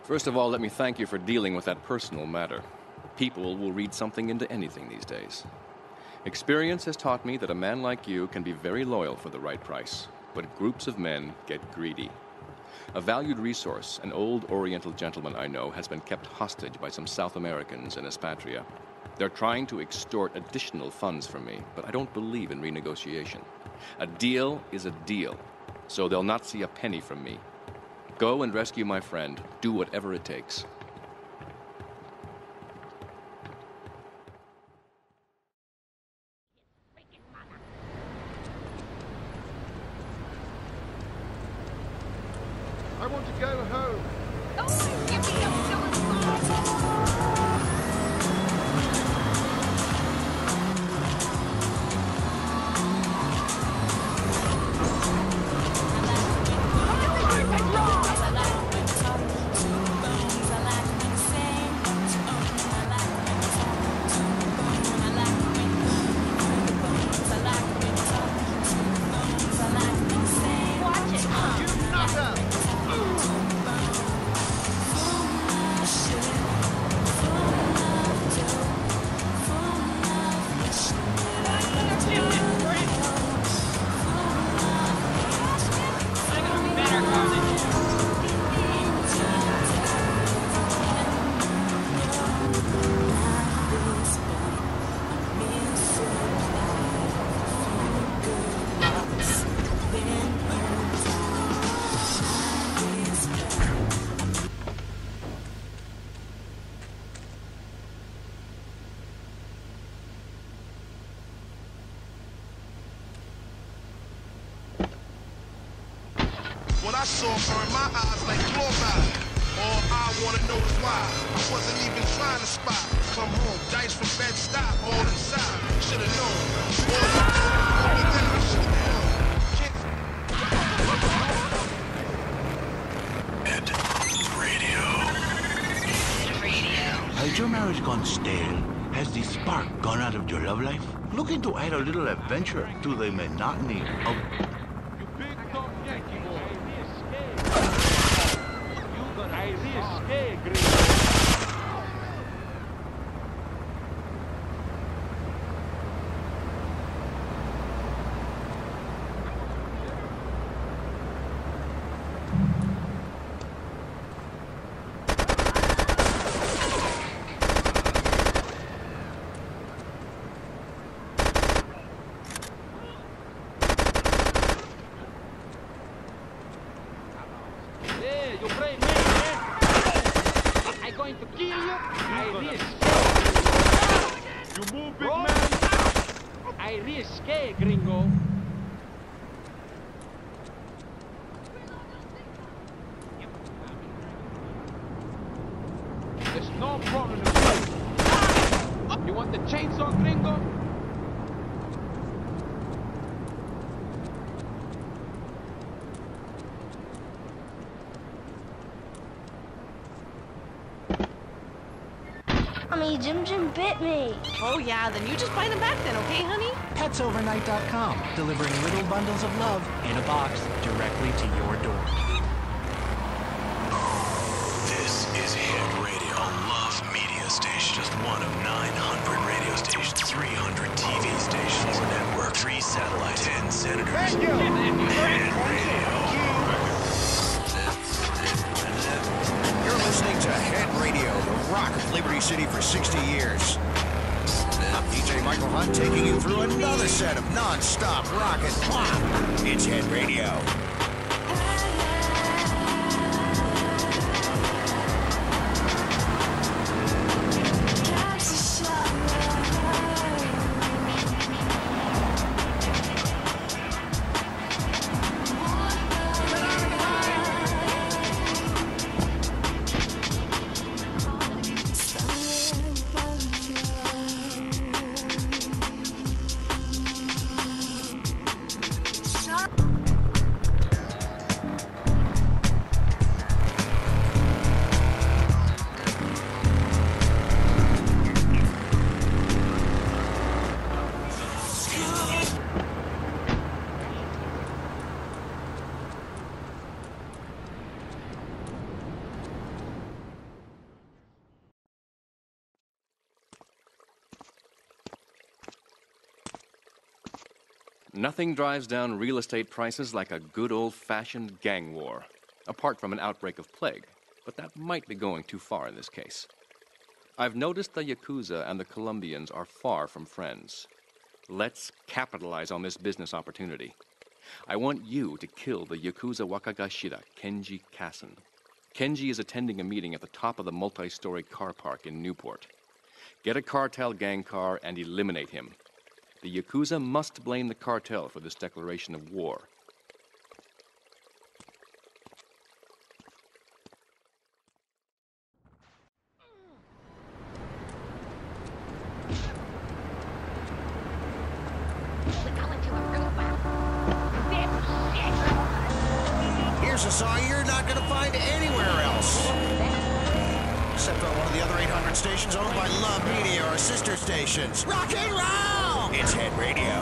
First of all, let me thank you for dealing with that personal matter. People will read something into anything these days. Experience has taught me that a man like you can be very loyal for the right price, but groups of men get greedy. A valued resource, an old Oriental gentleman I know, has been kept hostage by some South Americans in Espatria. They're trying to extort additional funds from me, but I don't believe in renegotiation. A deal is a deal, so they'll not see a penny from me. Go and rescue my friend. Do whatever it takes. I want to go home. Oh, give me a What I saw burned my eyes like chloride. All I wanna know is why. I wasn't even trying to spy. Come home, dice from Bed-Stuy, all inside. Should've known. Head Radio. Has your marriage gone stale? Has the spark gone out of your love life? Looking to add a little adventure to the monotony of... Jim bit me. Oh, yeah, then you just bite him back then, okay, honey? PetsOvernight.com, delivering little bundles of love in a box directly to your door. This is Hit Radio, a love media station. Just one of 900 radio stations, 300 TV stations, 4 network, 3 satellites, 10 senators. Thank you. Hit Radio. You're listening to Head Radio, the rock of Liberty City for 60 years. I'm DJ Michael Hunt taking you through another set of non-stop rock and pop. It's Head Radio. Nothing drives down real estate prices like a good old-fashioned gang war, apart from an outbreak of plague, but that might be going too far in this case. I've noticed the Yakuza and the Colombians are far from friends. Let's capitalize on this business opportunity. I want you to kill the Yakuza Wakagashira, Kenji Kassen. Kenji is attending a meeting at the top of the multi-story car park in Newport. Get a cartel gang car and eliminate him. The Yakuza must blame the cartel for this declaration of war. Here's a song you're not going to find anywhere else. Except on one of the other 800 stations owned by Love Media, our sister stations. Rock and roll! It's Head Radio.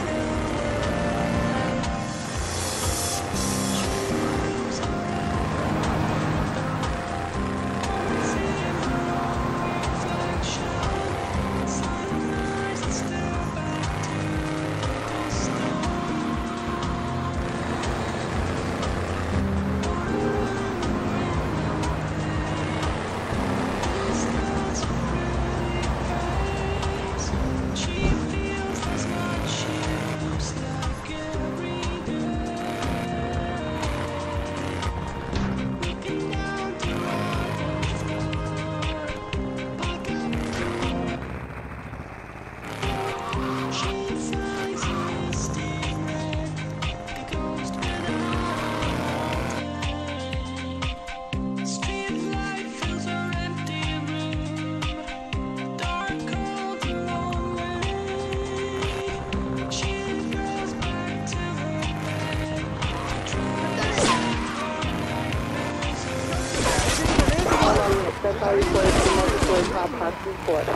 That's how you play the multi-story top class report.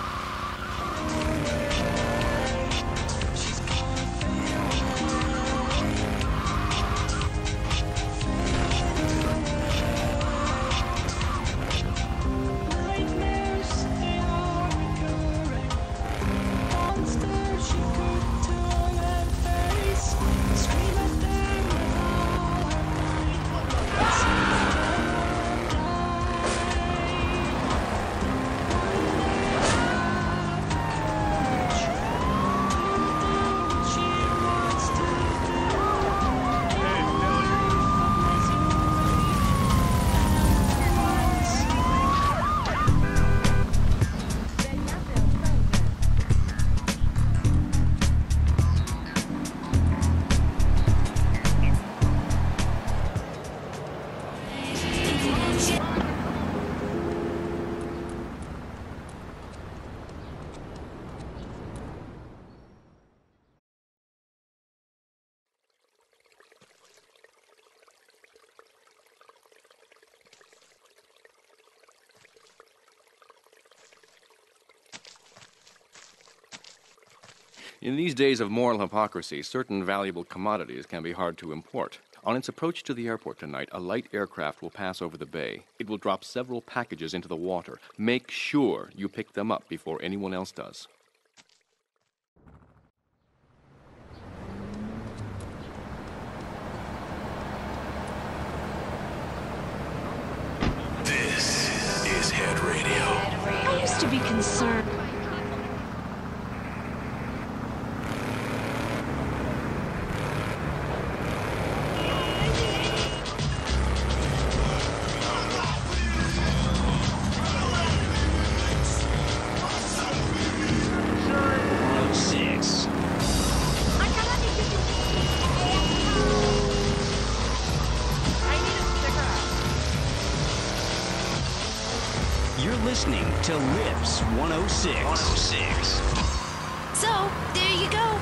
In these days of moral hypocrisy, certain valuable commodities can be hard to import. On its approach to the airport tonight, a light aircraft will pass over the bay. It will drop several packages into the water. Make sure you pick them up before anyone else does. This is Head Radio. I used to be concerned. You're listening to Lips 106. So, there you go.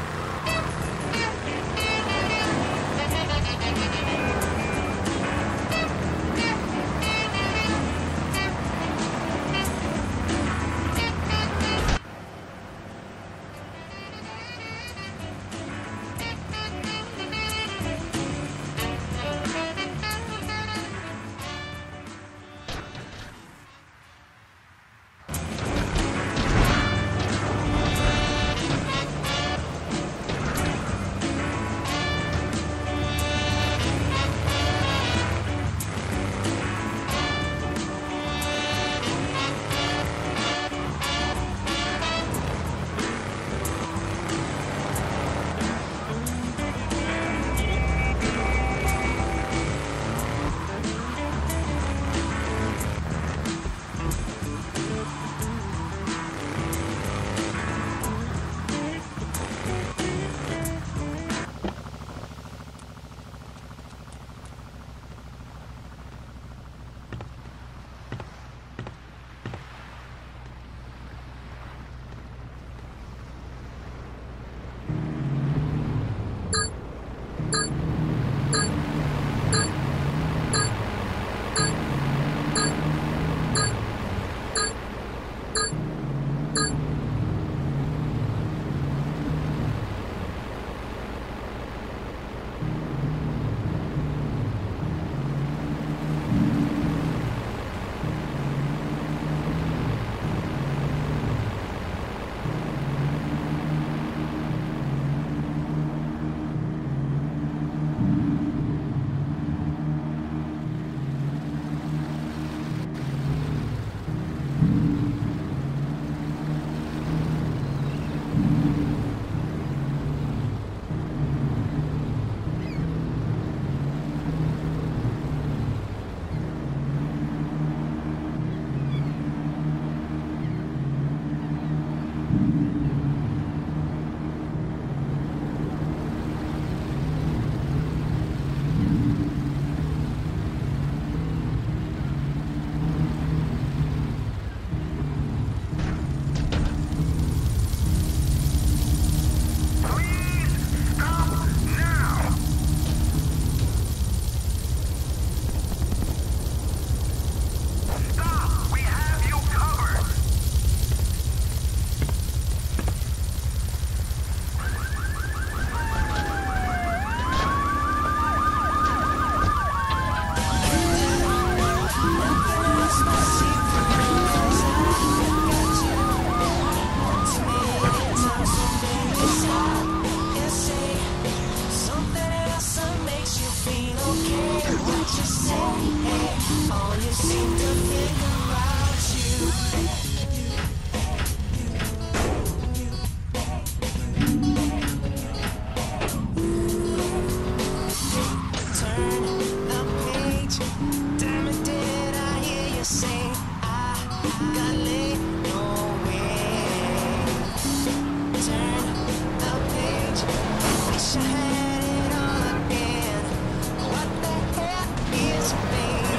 you say I got laid? No way. Turn the page. Wish I had it all again. What the hell is pain?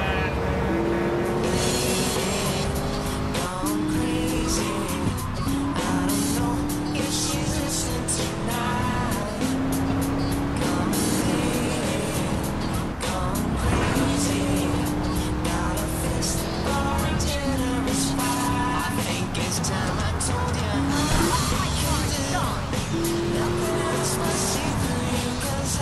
Gone crazy. I don't know if she's listening tonight. Gone crazy. Got a fist for a generous fight. I think it's time I told you. Nothing else was secret, 'cause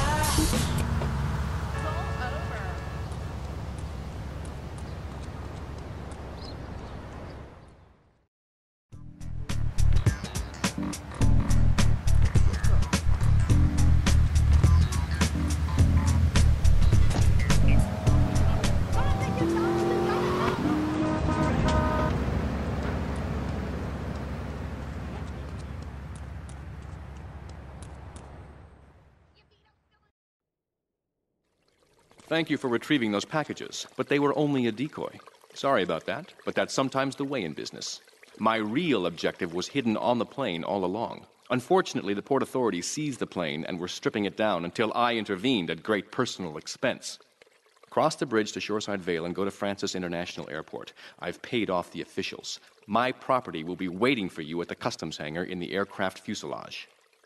Thank you for retrieving those packages, but they were only a decoy. Sorry about that, but that's sometimes the way in business. My real objective was hidden on the plane all along. Unfortunately, the port authorities seized the plane and were stripping it down until I intervened at great personal expense. Cross the bridge to Shoreside Vale and go to Francis International Airport. I've paid off the officials. My property will be waiting for you at the customs hangar in the aircraft fuselage.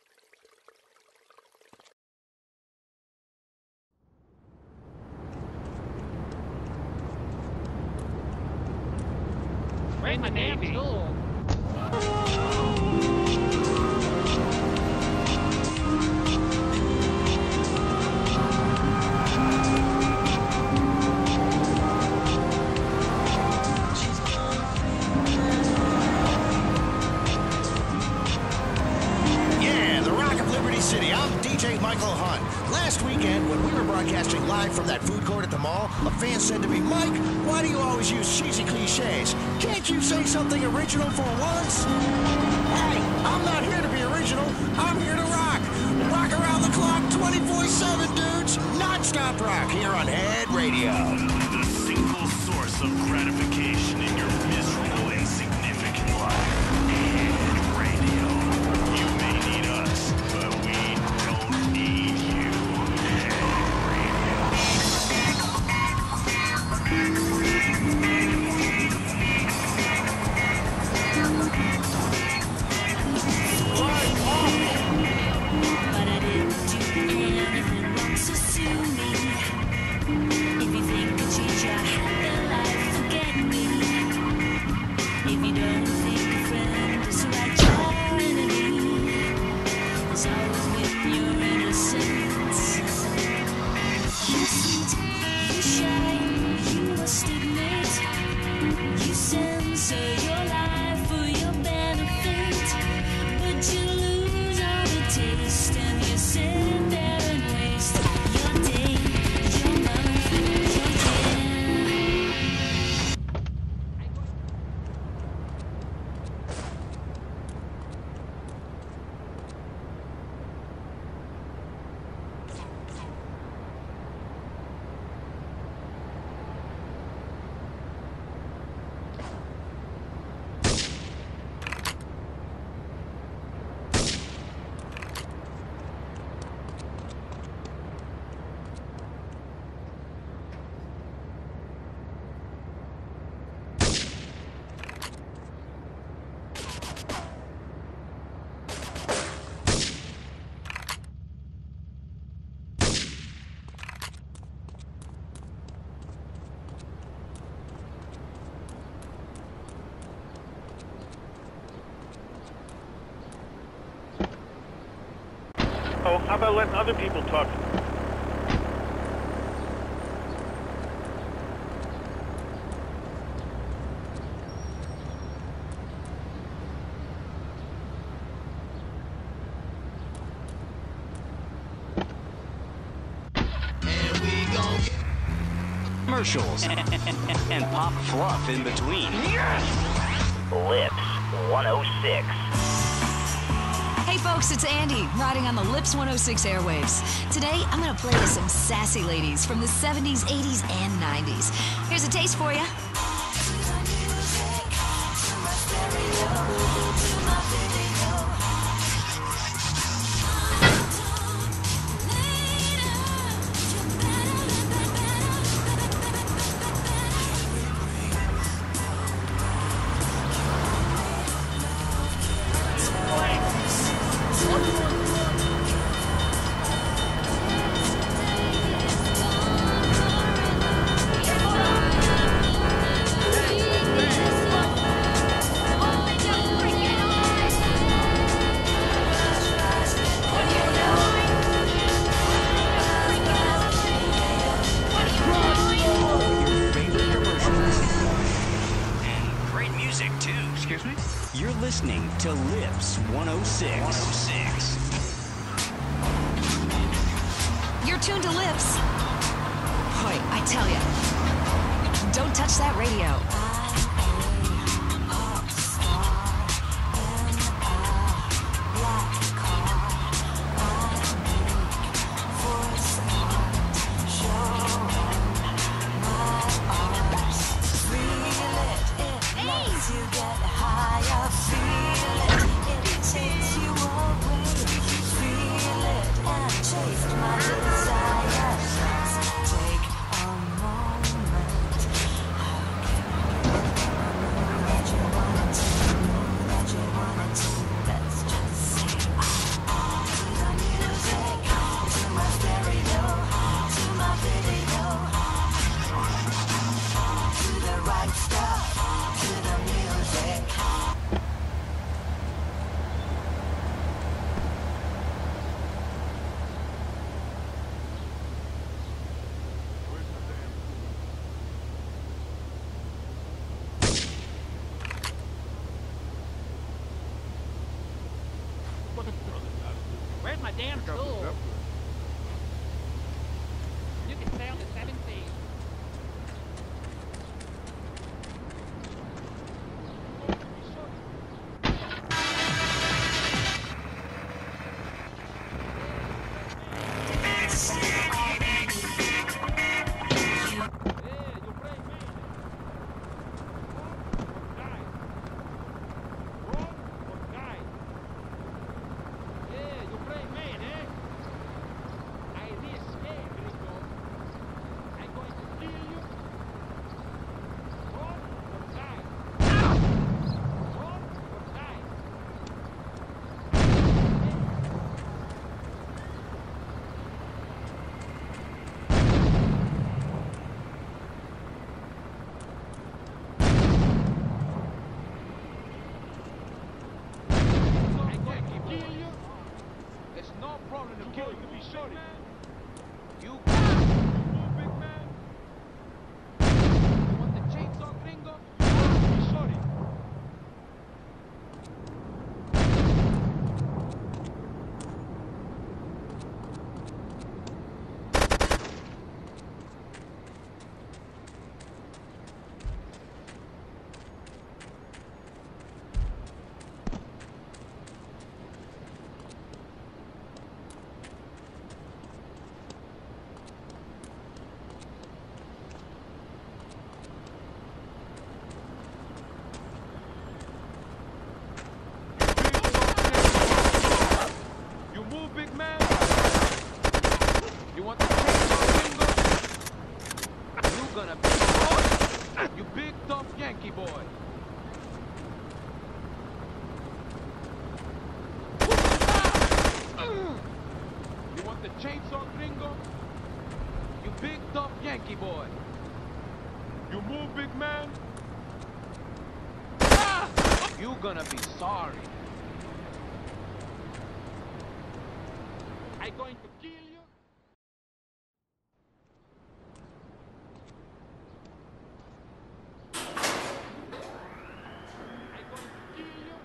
In the Navy. Yeah, the Rock of Liberty City. I'm DJ Michael Hunt. Last weekend, when we were broadcasting live from that food court at the mall, a fan said to me, Mike, why do you always use cheesy cliches? Can't you say something original for once? Hey, I'm not here to be original. I'm here to rock. Rock around the clock 24/7, dudes. Non-stop rock here on Head Radio. The single source of gratification in your miserable, insignificant life. Head Radio. You may need us, but we don't need you. Head but I didn't do anything wrong, so sue me. If you think that you try the life, forget me. If you don't think a friend is right, your enemy is always with your innocence. You're sweet, you shine, you must admit. You censor your life for your benefit, but you lose all the taste and you sit there and waste your day, your month, your year. Oh, how about letting other people talk? Commercials and pop fluff in between. Yes! Lips 106. Hey folks, it's Andy, riding on the Lips 106 airwaves. Today, I'm gonna play you some sassy ladies from the 70s, 80s, and 90s. Here's a taste for you. You're listening to Lips 106. You're tuned to Lips. Boy, I tell ya, don't touch that radio. Where's my damn tool? You can sail the 7 seas. You're gonna be sorry. I'm going to kill you. I'm going to kill you.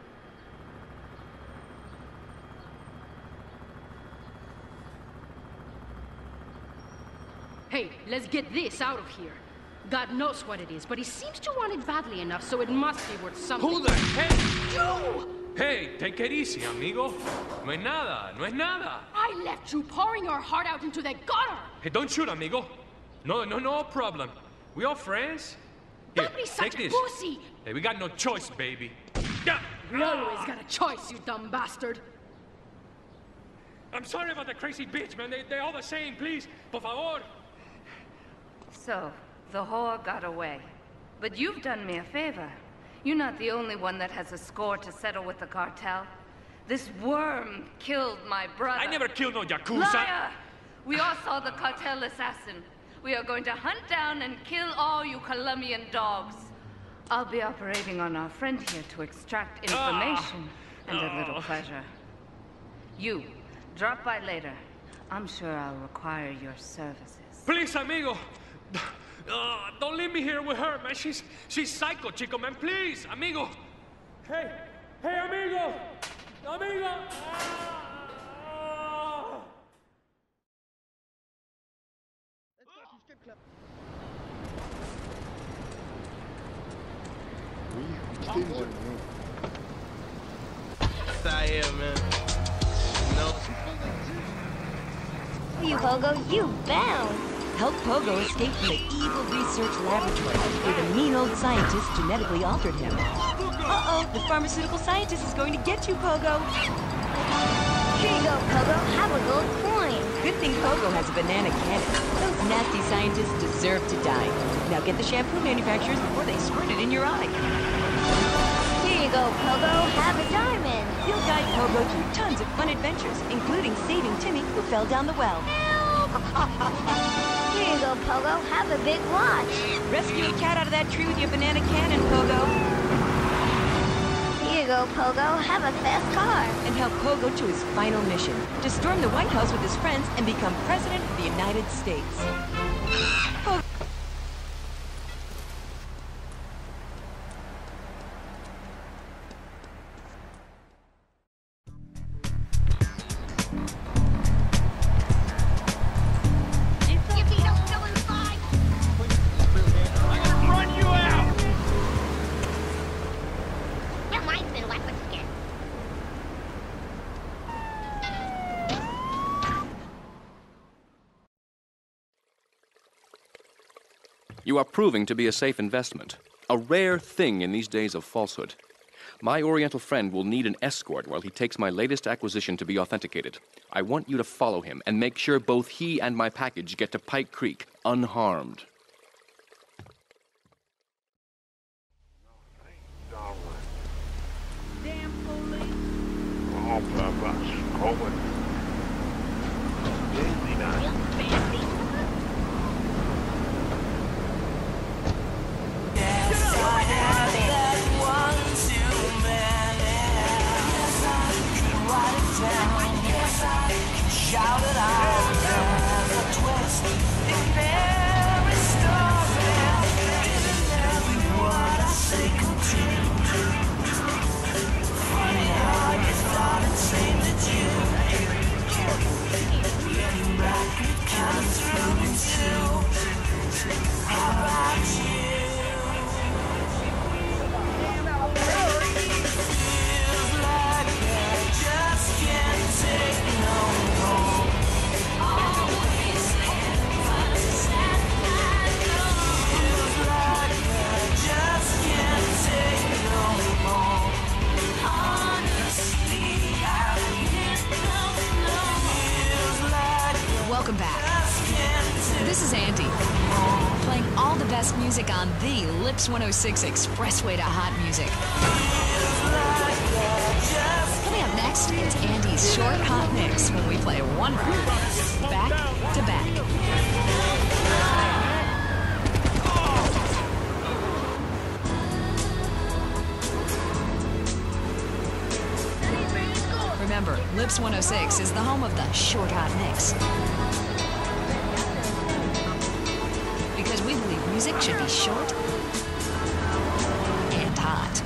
Hey, let's get this out of here. God knows what it is, but he seems to want it badly enough, so it must be worth something. Who the heck? You! Hey, take it easy, amigo. No es nada, no es nada. I left you pouring your heart out into the gutter! Hey, don't shoot, amigo. No problem. We all friends? Here, Don't be such take a this. pussy! Hey, we got no choice, baby. We always got a choice, you dumb bastard. I'm sorry about the crazy bitch, man. They're all the same. Please, por favor. So, the whore got away. But you've done me a favor. You're not the only one that has a score to settle with the cartel. This worm killed my brother. I never killed no Yakuza. Liar! We all saw the cartel assassin. We are going to hunt down and kill all you Colombian dogs. I'll be operating on our friend here to extract information and a little pleasure. You, drop by later. I'm sure I'll require your services. Please, amigo. Don't leave me here with her, man. She's psycho, chico, man. Please, amigo. Hey, amigo. Amigo. Out here, man. No. You, Pogo, you bound. Help Pogo escape from the evil research laboratory where the mean old scientist genetically altered him. Uh-oh, the pharmaceutical scientist is going to get you, Pogo. Here you go, Pogo. Have a gold coin. Good thing Pogo has a banana cannon. Those nasty scientists deserve to die. Now get the shampoo manufacturers before they squirt it in your eye. Here you go, Pogo. Have a diamond. You'll guide Pogo through tons of fun adventures, including saving Timmy, who fell down the well. Here you go, Pogo. Have a big watch. Rescue a cat out of that tree with your banana cannon, Pogo. Here you go, Pogo. Have a fast car. And help Pogo to his final mission, to storm the White House with his friends and become President of the United States. Pogo. You are proving to be a safe investment, a rare thing in these days of falsehood. My Oriental friend will need an escort while he takes my latest acquisition to be authenticated. I want you to follow him and make sure both he and my package get to Pike Creek unharmed. Damn police. Oh, Papa, going. Easy now. Shout it out, there's a twist in every story. Isn't every word I say continue? Funny how you thought it seemed that you getting back, it kind of threw me too. How about you? Feels like I just can't take no more. Welcome back. This is Andy, playing all the best music on the Lips 106 Expressway to Hot Music. Coming up next, it's Andy's short hot mix when we play one record back to back. Remember, Lips 106 is the home of the short hot mix. Because we believe music should be short and hot.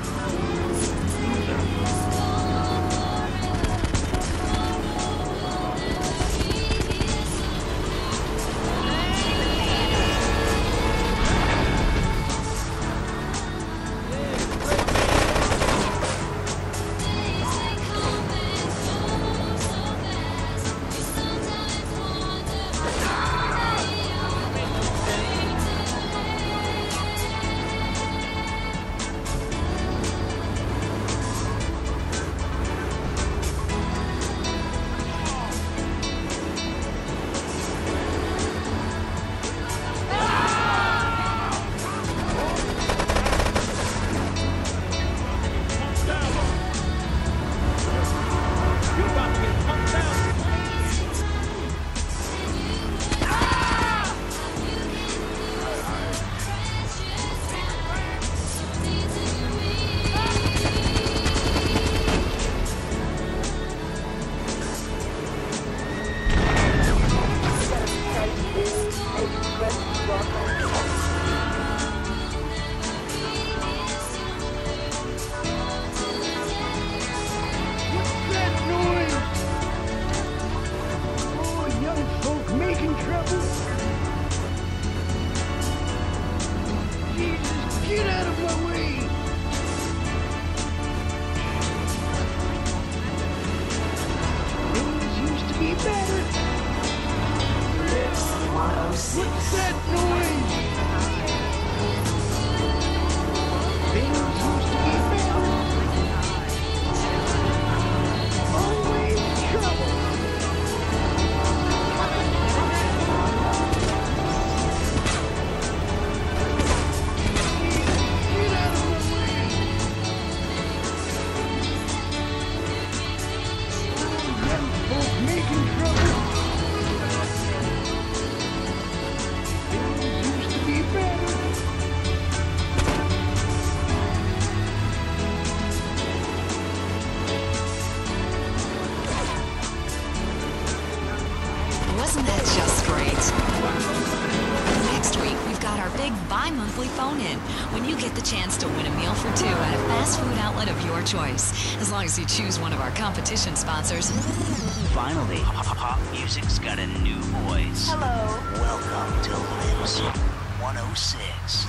Wasn't that just great? Next week, we've got our big bi-monthly phone-in, when you get the chance to win a meal for two at a fast food outlet of your choice, as long as you choose one of our competition sponsors. Finally, pop music's got a new voice. Hello. Welcome to Lips 106.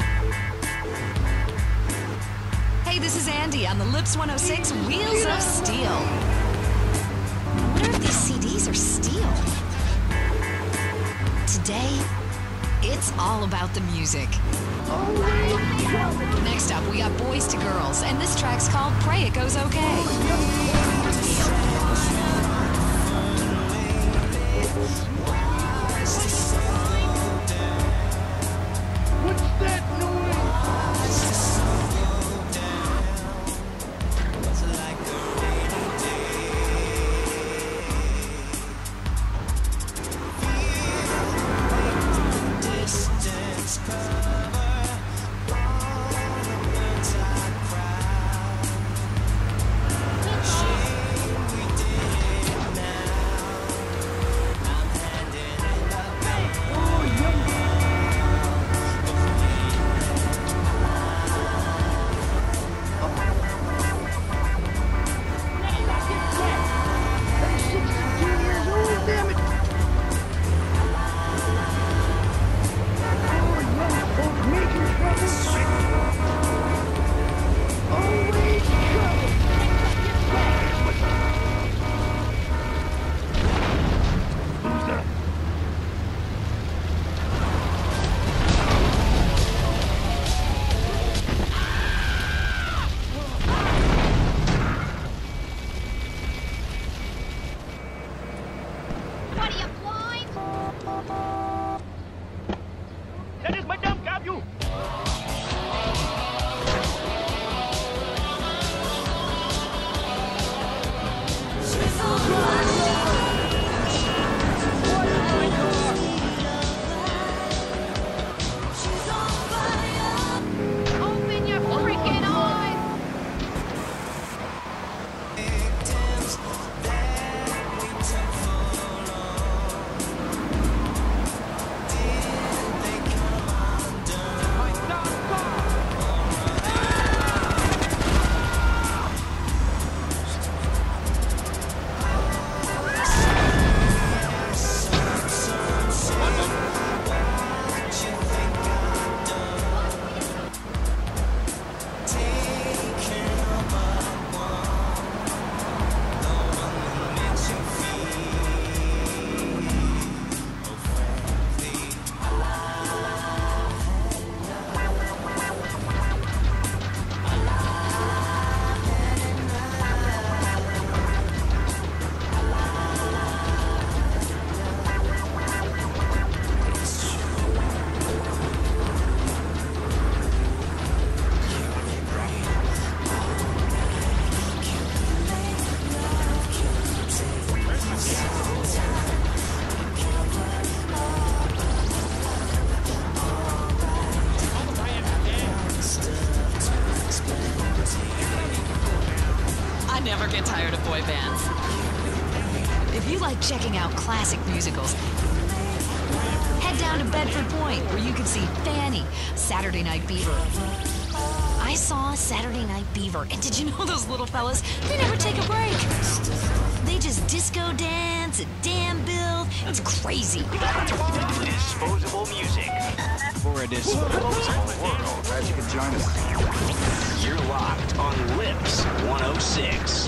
Hey, this is Andy on the Lips 106 Wheels of Steel. I wonder if these CDs are steel. Today, it's all about the music. Next up, we got Boys to Girls, and this track's called Pray It Goes Okay. What's that noise? Never get tired of boy bands. If you like checking out classic musicals, head down to Bedford Point where you can see Fanny, Saturday Night Beaver. I saw Saturday Night Beaver, and did you know those little fellas? They never take a break. They just disco dance and damn Bill. It's crazy. Disposable music. For a disposable world. Glad you could join us. You're locked on Lips 106.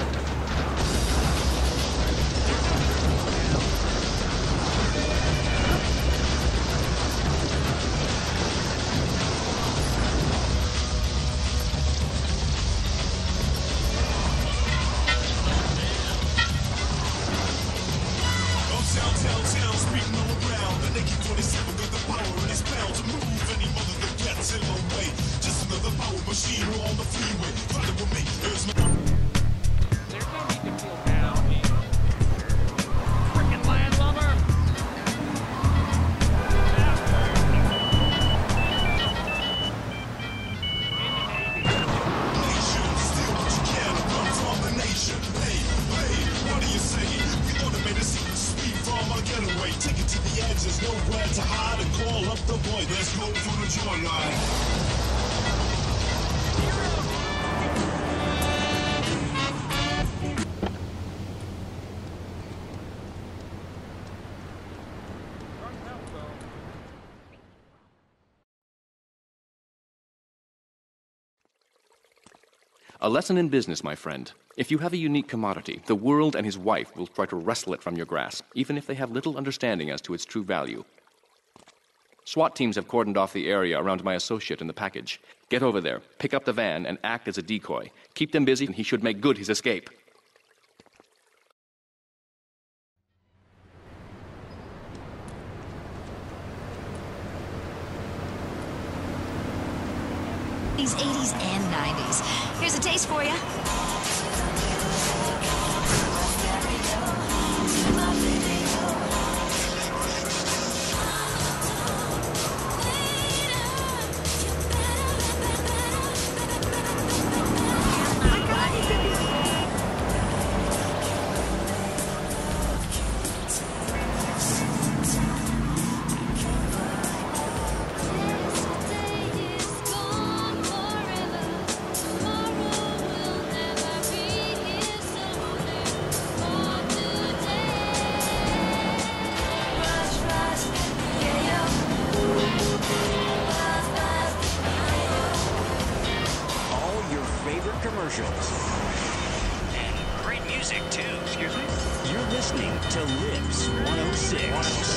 A lesson in business, my friend. If you have a unique commodity, the world and his wife will try to wrestle it from your grasp, even if they have little understanding as to its true value. SWAT teams have cordoned off the area around my associate in the package. Get over there, pick up the van, and act as a decoy. Keep them busy, and he should make good his escape. These 80s and 90s. Here's a taste for you. Commercials. And great music, too. Excuse me? You're listening to Lips 106.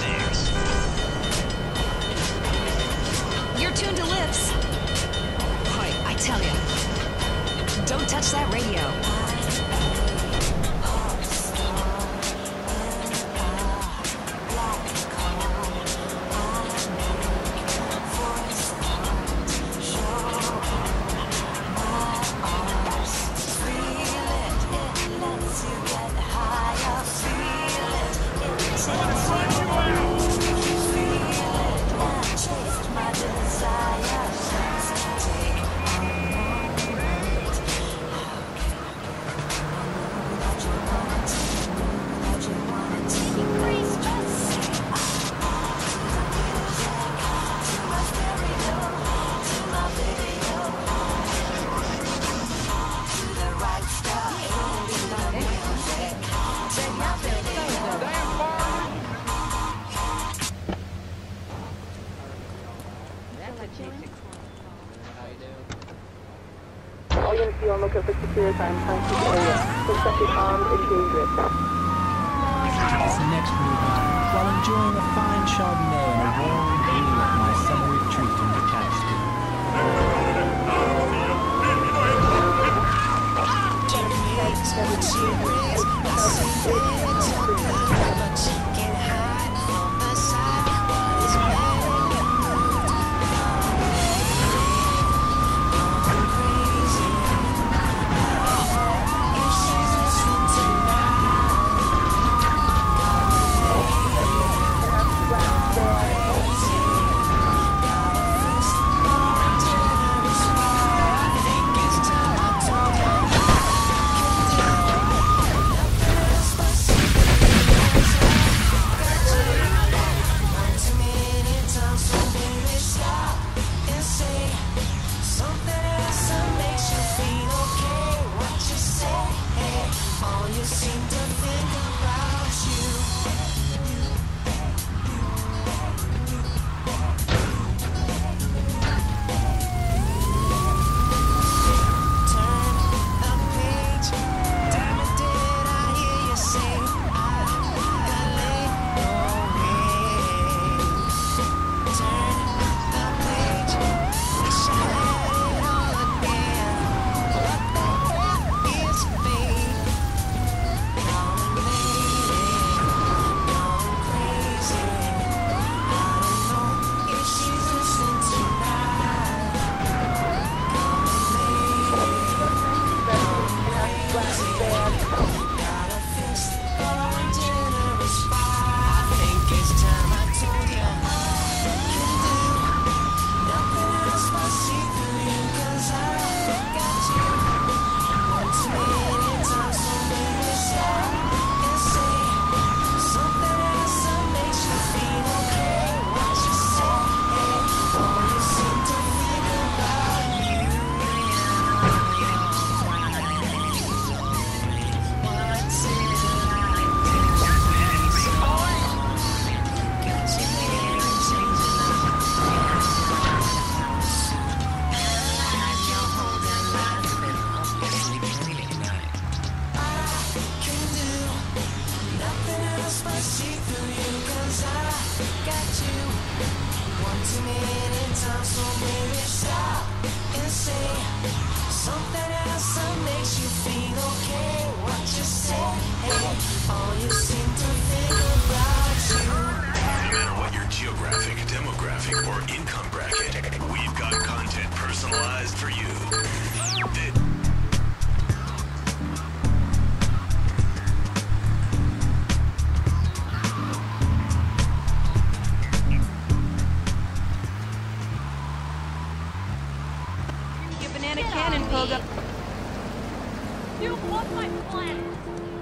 106. You're tuned to Lips. Boy, I tell you, don't touch that radio. All units be on lookout for secure time. Transfer area. Suspect is armed and dangerous. This next movie, while enjoying a fine Chardonnay and a warm beer at my summer retreat in the Catskills. So baby, stop and say something else that makes you feel okay. What you say, all you seem to think about you. No matter what your geographic, demographic, or income bracket, we've got content personalized for you. Your banana cannon, Pogo. You want my planet?